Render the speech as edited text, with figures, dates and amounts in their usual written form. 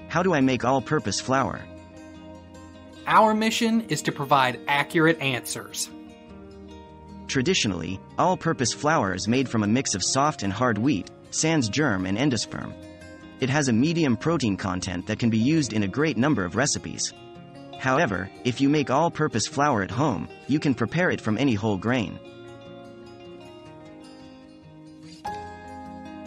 How do I make all-purpose flour? Our mission is to provide accurate answers. Traditionally, all-purpose flour is made from a mix of soft and hard wheat, sans germ and endosperm. It has a medium protein content that can be used in a great number of recipes. However, if you make all-purpose flour at home, you can prepare it from any whole grain.